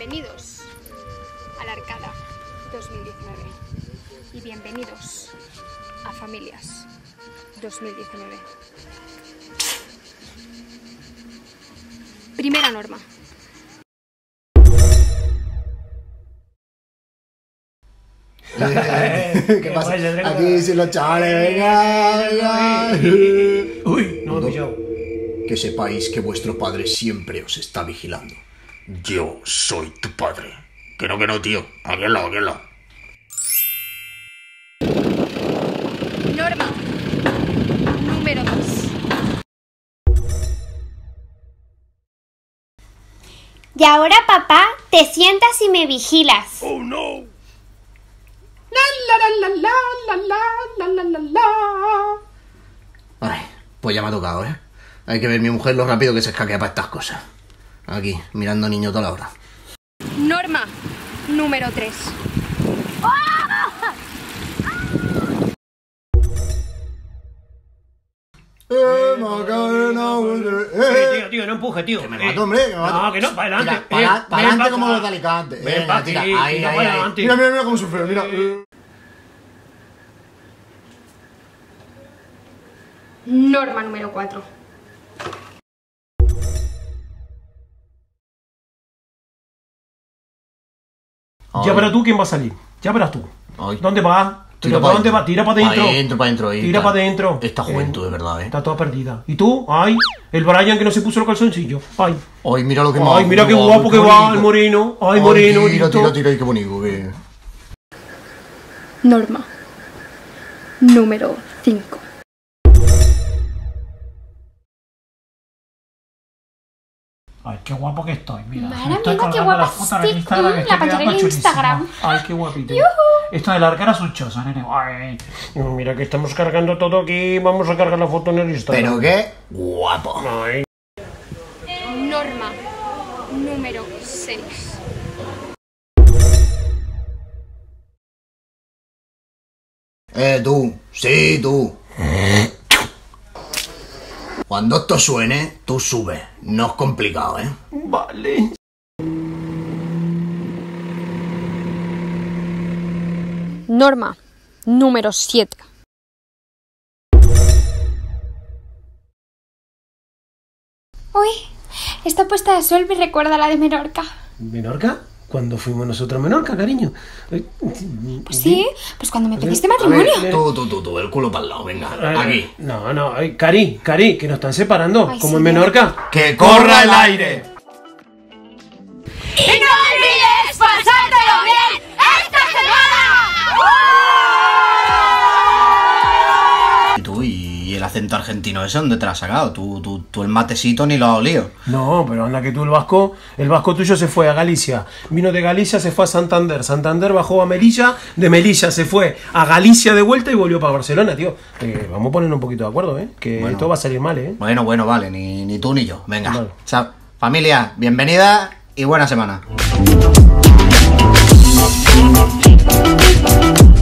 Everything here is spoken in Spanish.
Bienvenidos a la Arcada 2019 y bienvenidos a Familias 2019. Primera norma. ¿Qué pasa? Aquí sin los chavales, venga. Uy, no me he pillado. Que sepáis que vuestro padre siempre os está vigilando. Yo soy tu padre. Que no, tío. Aquí al lado, aquí al lado. Norma número 2. Y ahora, papá, te sientas y me vigilas. Oh no. Ay, pues ya me ha tocado, ¿eh? Hay que ver mi mujer lo rápido que se escaquea para estas cosas. Aquí, mirando a niño toda la hora. Norma número 3. Tío, no empuje, tío. Que me mato, hombre, que me mato. No, que no, para adelante. Para adelante como los de Alicante. Ven para Tira, aquí, ahí, tira ahí, para ahí. adelante. Mira cómo sufre, mira. Norma número 4. Ya verás tú quién va a salir. Ya verás tú. Ay. ¿Dónde vas? Tira ¿Para pa' dónde vas? Tira para adentro. Para adentro. Ahí Tira está. para adentro. Esta juventud, de verdad, ¿eh? Está toda perdida. ¿Y tú? Ay, el Brian que no se puso los calzoncillos. Ay. Ay, mira lo que Ay, mira qué guapo que va el moreno. Ay, moreno. Tira, qué bonito. Que... Norma número 5. Ay, qué guapo que estoy, mira. Madre Estoy mía, qué colgando guapa las fotos en estoy. Instagram, La estoy pasaré quedando en chulísimo. Instagram. Ay, qué guapito. Esto de la arcada es un choza, nene. Ay, mira que estamos cargando todo aquí. Vamos a cargar la foto en el Instagram. Pero qué guapo. Ay. Norma número 6. Tú. Sí, tú. Cuando esto suene, tú subes. No es complicado, ¿eh? Vale. Norma número 7. Uy, esta puesta de sol me recuerda a la de Menorca. ¿Menorca? ¿Cuándo fuimos nosotros a Menorca, cariño? Pues sí, pues cuando me pediste A ver, matrimonio. tú, el culo para el lado, venga. Aquí. No, ay, Cari, que nos están separando, Ay, como sí, en Menorca. ¡Que corra el aire! ¡Y no olvides pasártelo bien esta semana! ¿Y tú? ¿Y el acento argentino ese dónde te lo has sacado? Tú el matecito ni lo has olido. No, pero anda que tú el vasco tuyo se fue a Galicia, vino de Galicia, se fue a Santander bajó a Melilla, de Melilla se fue a Galicia de vuelta y volvió para Barcelona, tío. Vamos a poner un poquito de acuerdo, que Bueno. esto va a salir mal, Bueno, vale, ni tú ni yo. Venga. Vale. Chao. Familia, bienvenida y buena semana.